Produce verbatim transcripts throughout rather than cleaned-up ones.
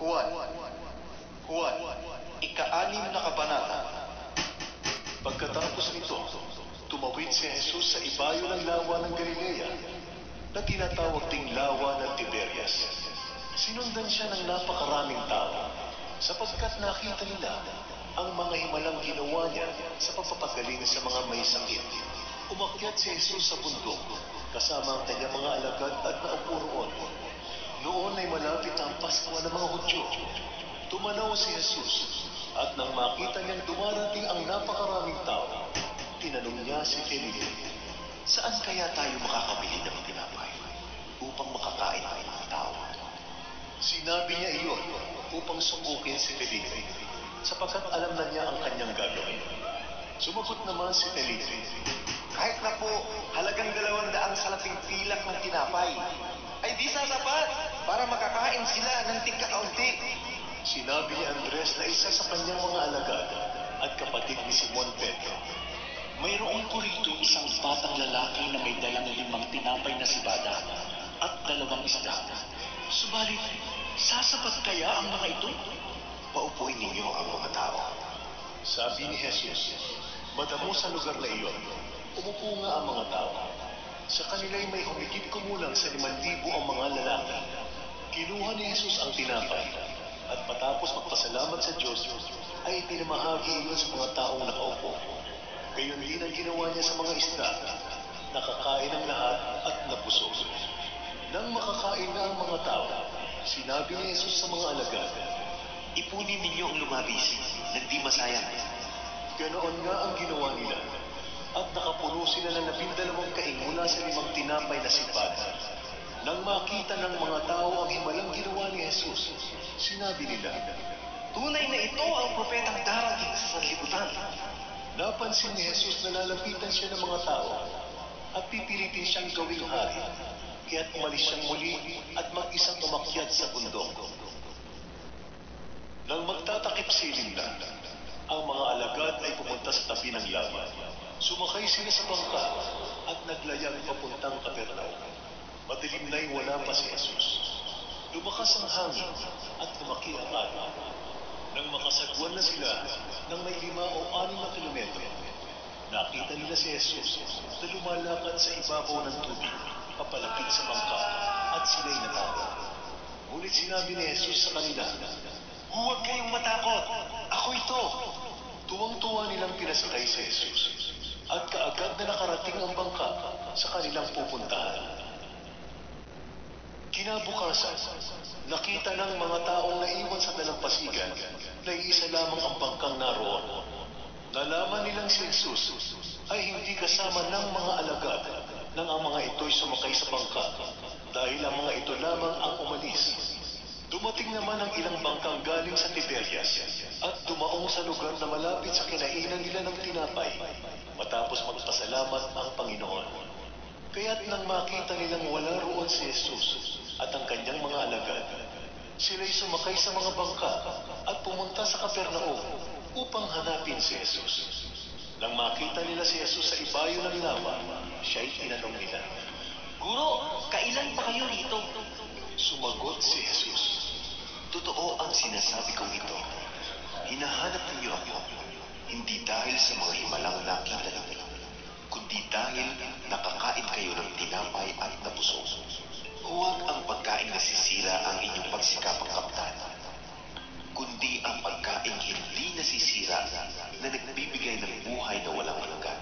Juan, Juan, ika-anim na kabanata. Pagkatapos nito, tumawid si Jesus sa ibayo ng lawa ng Galilea na tinatawag ding lawa ng Tiberias. Sinundan siya ng napakaraming tao sapagkat nakita nila ang mga himalang ginawa niya sa pagpapagaling sa mga may sakit. Umakyat si Jesus sa bundok kasama ang kanyang mga alagad at naupo roon. Noon ay malapit ang Pasko ng mga Hudyo. Tumanaw si Jesus at nang makita niyang dumarating ang napakaraming tao, tinanong niya si Felipe, "Saan kaya tayo makakabili ng tinapay upang makakain ang mga tao?" Sinabi niya iyon upang subukin si Felipe, sapagkat alam na niya ang kanyang gagawin. Sumagot naman si Felipe, "Kahit na po halagang dalawang daang salaping pilak ng tinapay, ay di sasapat para makakain sila ng tigkakaunti." Sinabi ni Andres na isa sa kanyang mga alagad at kapatid ni Simon Pedro, "Mayroon po rito isang batang lalaki na may dalang limang tinapay na sibada at dalawang isda. Subalit, sasapat kaya ang mga ito?" "Paupuin ninyo ang mga tao," sabi ni Jesus. Madamo sa lugar na iyon, umupo nga ang mga tao. Sa kanila'y may humigit kumulang sa limang libo ang mga lalaki. Kinuha ni Jesus ang tinapay at matapos magpasalamat sa Diyos, ay pinamahagi iyon sa mga taong nakaupo. Gayon din ang ginawa niya sa mga isda. Nakakain ang lahat at nabusog. Nang makakain na ang mga tao, sinabi ni Jesus sa mga alagad, "Ipunin ninyo ang lumabis, nang di masayang." Ganoon nga ang ginawa nila, at nakapuno sila ng labindalawang kaing mula sa limang tinapay na sibada. Nang makita ng mga tao ang himalang ginawa ni Jesus, sinabi nila, "Tunay na ito ang propetang darating sa sanlibutan." Napansin ni Jesus na lalapitan siya ng mga tao at pipilitin siyang gawing hari, kaya't umalis siyang muli at mag-isang umakyat sa bundok. Nang magtatakip siling na, ang mga alagad ay pumunta sa tabi ng lawa. Sumakay sila sa bangka at naglayag papuntang Capernaum. Madilim na'y wala pa si Jesus. Lumakas ang hangin at lumaki ang araw. Nang makasagwan na sila ng may lima o anim na kilometro, nakita nila si Jesus na lumalakad sa ibabaw ng tubig, papalapit sa bangka, at sila'y natakot. Ngunit sinabi ni Jesus sa kanila, "Huwag kayong matakot, ako ito." Tuwang-tuwa nilang pinasakay si Jesus, at kaagad na nakarating ang bangka sa kanilang pupuntahan. Kinabukasan, nakita ng mga taong naiwan sa dalampasigan na iisa lamang ang bangkang naroon. Nalaman nilang si Jesus ay hindi kasama ng mga alagad nang ang mga ito'y sumakay sa bangka, dahil ang mga ito lamang ang umalis. Dumating naman ang ilang bangkang galing sa Tiberias at dumaong sa lugar na malapit sa kinainan nila ng tinapay matapos magpasalamat ang Panginoon. Kaya't nang makita nilang wala roon si Jesus at ang kanyang mga alagad, sila'y sumakay sa mga bangka at pumunta sa Capernaum upang hanapin si Jesus. Nang makita nila si Jesus sa ibayo ng lawa, siya'y tinanong nila, "Guro, kailan pa kayo rito?" Sumagot si Jesus, "Totoo ang sinasabi kong ito. Hinahanap ninyo ako, hindi dahil sa mga himalang nakita ninyo, kundi dahil nakakain kayo ng tinapay at nabusog. Huwag ang pagkain na sisira ang inyong pagsikapang kaptan, kundi ang pagkain hindi nasisira na nagbibigay ng buhay na walang hanggan.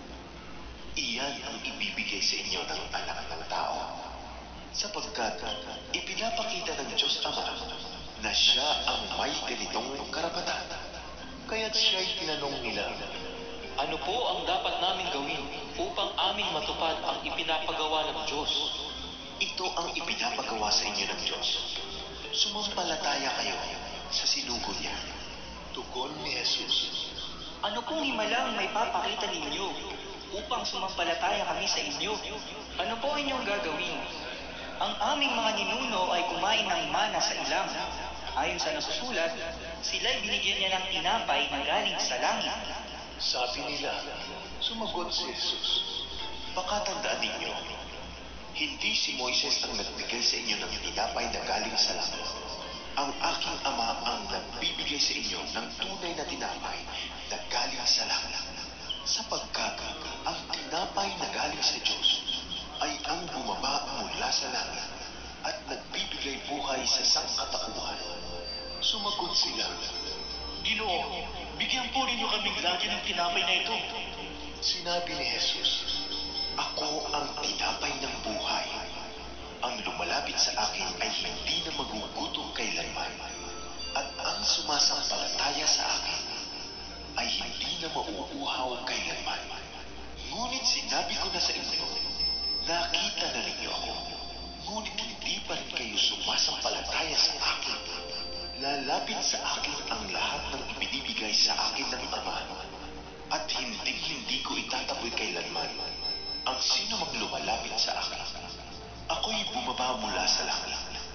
Iyan ang ibibigay sa inyo ng anak ng tao, sapagkat ipinapakita ng Diyos Ama na siya ang may ganitong karapatan." kaya't siya'y tinanong nila, Ano po ang dapat namin gawin upang aming matupad ang ipinapagawa ng Diyos? Ito ang ipinapagawa sa inyo ng Diyos. Sumampalataya kayo sa sinugo niya. Tugon ni Jesus, Ano pong himalang may papakita ninyo upang sumampalataya kami sa inyo? Ano po inyong gagawin? Ang aming mga ninuno ay kumain ng mana sa ilang. Ayon sa nasusulat, sila'y binigyan niya ng tinapay na galing sa langit. Sabi nila. Sumagot si Jesus, Pakatandaan ninyo, hindi si Moises ang nagbigay sa inyo ng tinapay na galing sa langit. Ang aking ama ang nagbibigay sa inyo ng tunay na tinapay na galing sa langit. Sapagkat ang tinapay na galing sa Diyos ay ang bumaba mula sa langit at nagbibigay buhay sa sangkatauhan. Sumagot sila. Ginoo, bigyan po ninyo kaming lagi ng tinapay na ito. Sinabi ni Jesus, Ako ang tinapay ng buhay. Ang lumalapit sa akin ay hindi na magugutom kailanman, at ang sumasampalataya sa akin ay hindi na mauuhaw kailanman. Ngunit sinabi ko na sa inyo, nakita na ninyo ako, ngunit hindi pa rin kayo sumasampalataya sa akin. Lalapit sa akin ang lahat ng ibinibigay sa akin ng Ama, at hindi hindi ko itataboy kailanman ang sino mang lumalapit sa akin. Ako'y bumaba mula sa langit,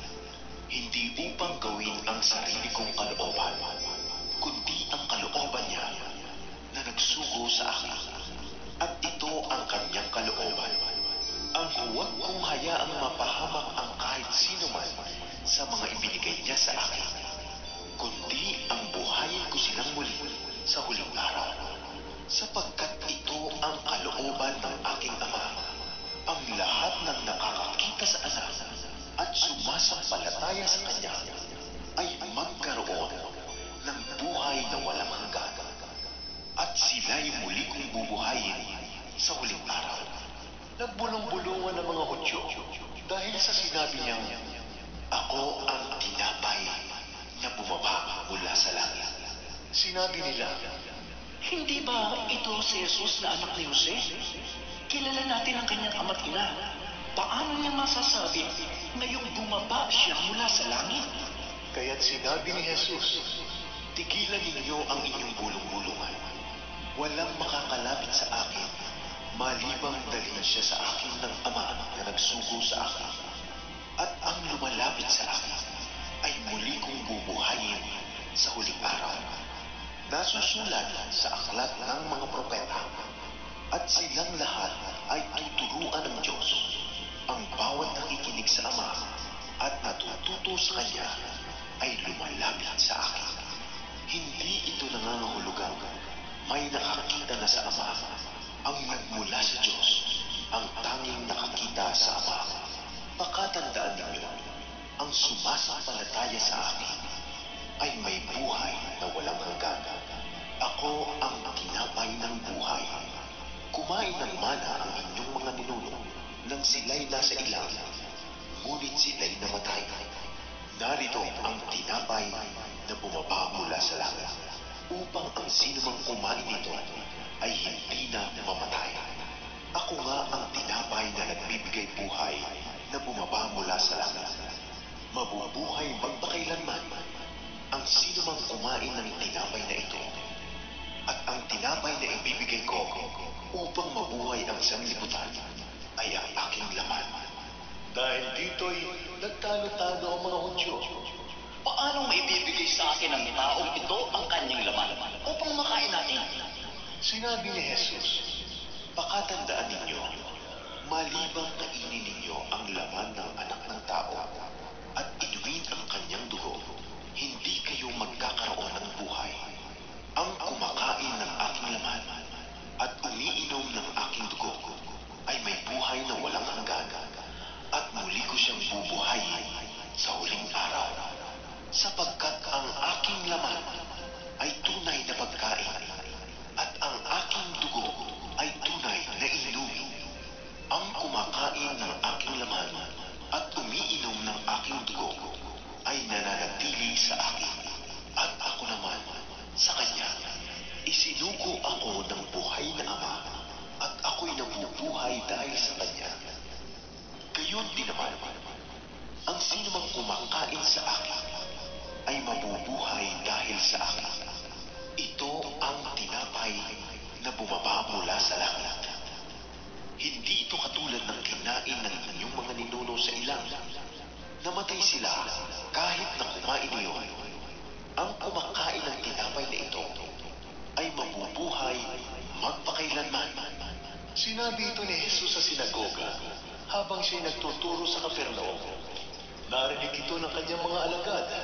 hindi upang gawin ang sarili kong kalooban, kundi ang kalooban niya na nagsugo sa akin. At ito ang kanyang kalooban, ang huwag kong hayaang mapahamak ang kahit sino man sa mga ibinigay niya sa akin, kundi ang buhayin ko silang muli sa huling araw. Sapagkat ito ang kalooban ng aking Ama, ang lahat ng nakakakita sa Anak at sumasampalataya sa Kanya ay magkaroon ng buhay na walang hanggan, at sila'y muli kong bubuhayin sa huling araw. Nagbulong-bulungan ang mga Hudyo dahil sa sinabi niyang, Ako ang tinapay na bumaba mula sa langit. Sinabi nila, Hindi ba ito si Jesus na anak ni Jose? Kilala natin ang kanyang ama't ina. Paano niya masasabi ngayong bumaba siya mula sa langit? kaya't sinabi ni Jesus, Tigilan ninyo ang inyong bulong-bulungan. Walang makakalapit sa akin, malibang dalhin siya sa akin ng Ama na nagsugo sa akin. At ang lumalapit sa akin ay muli kong bubuhayin sa huling araw. Nasusulat sa aklat ng mga propeta, at silang lahat ay tuturuan ng Diyos. Ang bawat nakikinig sa Ama at natututo sa Kanya ay lumalapit sa akin. Hindi ito nangangahulugang may nakakita na sa Ama. Ang nagmula sa Diyos, ang tanging nakakita sa Ama. Pakatandaan ninyo, ang sumasampalataya sa akin ay may buhay na walang hanggan. Ako ang tinapay ng buhay. Kumain ng mana ang inyong mga ninuno nang sila'y nasa ilang, ngunit sila'y namatay. Narito ang tinapay na bumaba mula sa langit, upang ang sinumang kumain nito ay hindi na mamatay. Ako nga ang tinapay na nagbibigay buhay na bumaba mula sa langit. Mabubuhay magpakailanman ang sinumang kumain ng tinapay na ito. At ang tinapay na ibibigay ko upang mabuhay ang sanlibutan ay ang aking laman. dahil dito'y nagtalo-talo ang mga Hudyo. Paano maibibigay sa akin ng taong ito ang kanyang laman upang makain natin? Sinabi ni Jesus, Pakatandaan ninyo, malibang kainin ninyo ang laman ng anak ng tao at inumin ang kanyang dugo, hindi kayo magkakaroon ng buhay. Ang kumakain ng aking laman at umiinom ng aking dugo ay may buhay na walang hanggan, at muli ko siyang bubuhayin sa huling araw. Sapagkat ang aking laman ay tunay na pagkain, at ang aking dugo ay tunay na inumin. Ang kumakain ng aking laman at umiinom ng aking dugo ay nananatili sa akin, at ako naman sa kanya. Isinugo ako ng buhay na Ama, at ako'y nabubuhay dahil sa kanya. Gayon din naman, ang sinumang kumakain sa akin ay mabubuhay dahil sa akin. Ito ang tinapay na bumaba mula sa langit. Hindi ito katulad ng kinain ng inyong mga ninuno sa ilang. Namatay sila kahit na kumain niyon. Ang kumakain ng tinapay na ito ay mabubuhay magpakailanman. Sinabi ito ni Jesus sa sinagoga habang siya'y nagtuturo sa Capernaum. Narinig ito ng kanyang mga alagad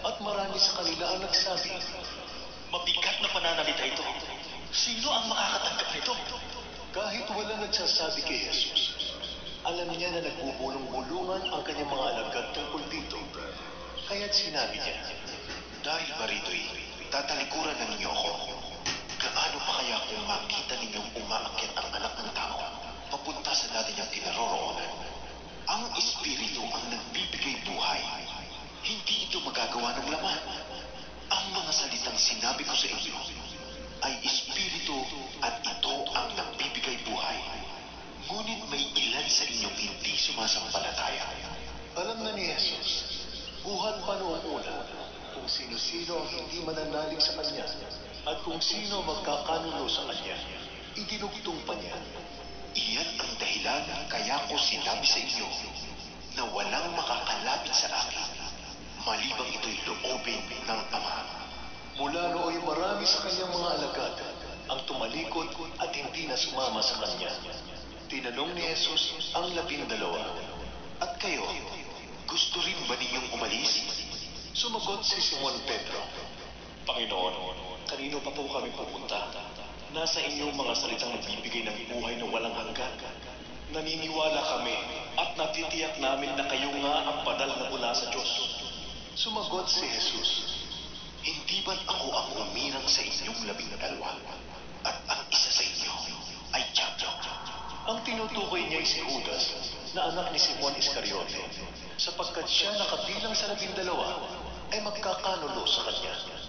At marami sa kanila ang nagsabi, Mabigat na pananalita ito. Sino ang makakatanggap nito? kahit wala nagsasabi kay Jesus, alam niya na nagbubulong-bulungan ang kanyang mga alagad tungkol dito. Kaya't sinabi niya, Dahil ba rito'y tatalikuran na ninyo ako? Gaano pa kaya kung makita ninyong umaakyat ang anak ng tao papunta sa dati niyang kinaroroonan? Ang Espiritu ang nagbibigay buhay. Hindi ito magagawa ng laman. Ang mga salitang sinabi ko sa inyo ay Espiritu at ito ang nagbibigay buhay. Ngunit may ilan sa inyong hindi sumasampalataya. alam na ni Jesus, buhat pa noong una, kung sino-sino ang hindi mananalig sa kanya at kung sino magkakanulo sa kanya, idinugtong pa niya. Iyan ang dahilan kaya ko sinabi sa inyo na walang makakalapit sa akin malibang ito'y loobin ng Ama. Mula nooy marami sa kanyang mga alagad ang tumalikod at hindi na sumama sa kanya. Tinanong ni Jesus ang labindalawa. At kayo, gusto rin ba ninyong umalis? Sumagot si Simon Pedro, Panginoon, kanino pa po kami pupunta? Nasa inyong mga salitang nagbibigay ng buhay na walang hanggan. Naniniwala kami at natitiyak namin na kayo nga ang padal na mula sa Diyos. Sumagot si Jesus, Hindi ba't ako ang umirang sa inyong labing dalawa? At ang isa sa inyo ay Diablo. ang tinutukoy niya ay si Judas na anak ni Simon Iscariote, sapagkat siya nakabilang sa labindalawa ay magkakanulo sa kanya.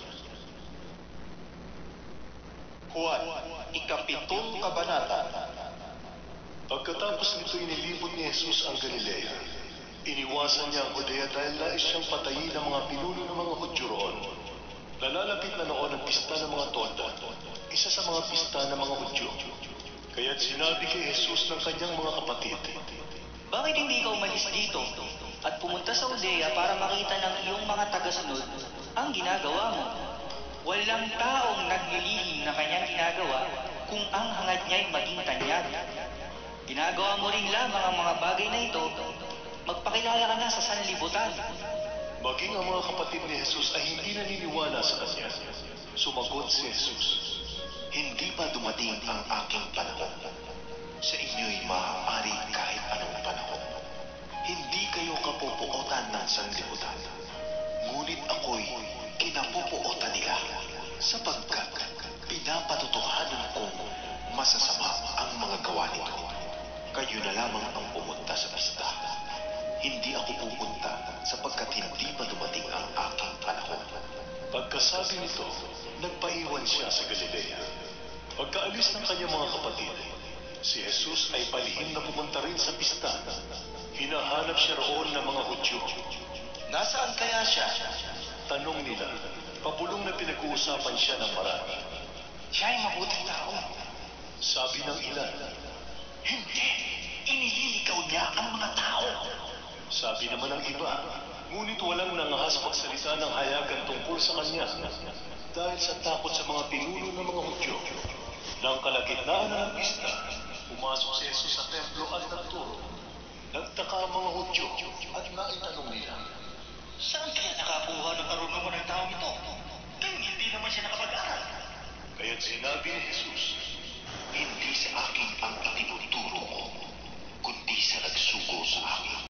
Juan, ikapitong kabanata. Pagkatapos nito inilibot ni Jesus ang Galilea, iniwasan niya ang Judea dahil nais siyang patayin ng mga pinuno ng mga Hudyo roon. Nalalapit na noon ang pista ng mga tolda, isa sa mga pista ng mga Hudyo. Kaya't sinabi kay Jesus ng kanyang mga kapatid, Bakit hindi ka umalis dito at pumunta sa Judea para makita ng iyong mga tagasunod ang ginagawa mo? Walang taong naglilihim na kanyang ginagawa kung ang hangad niya'y maging tanyag. Ginagawa mo rin lamang ang mga bagay na ito, magpakilala ka na sa sanlibutan. maging ang mga kapatid ni Jesus ay hindi naniniwala sa kanya. Sumagot si Jesus, Hindi pa dumating ang aking panahon. Sa inyo'y maaari kahit anong panahon. Hindi kayo kapupuotan ng sanlibutan. Ngunit ako'y kinapupuotan nila sapagkat pinapatotohanan kong masasama ang mga gawa nito. Kayo na lamang ang pumunta sa pista. Hindi ako pupunta sapagkat hindi pa dumating ang aking panahon. pagkasabi nito, nagpaiwan siya sa Galilea. Pagkaalis ng kanyang mga kapatid, si Jesus ay palihim na pumunta rin sa pista. Hinahanap siya roon ng mga Hudyo. Nasaan kaya siya? Tanong nila, pabulong na pinag-uusapan siya ng marami. Siya ay mabuting tao. Sabi ng ilan, Hindi, inililigaw niya ang mga tao. sabi naman ng iba, ngunit walang nangahas magsalita ng hayagan tungkol sa kanya dahil sa takot sa mga pinuno ng mga Hudyo. Nang kalagitnaan na ng pista, pumasok si Jesus sa templo at nagturo. Nagtaka ang mga Hudyo at naitanong nila, Saan kaya nakakuha ng karunungan ng taong ito? Kaya hindi naman siya nakapag-aral. kaya't sinabi ni Jesus, Hindi sa akin ang itinuturo ko, kundi sa nagsugo sa akin.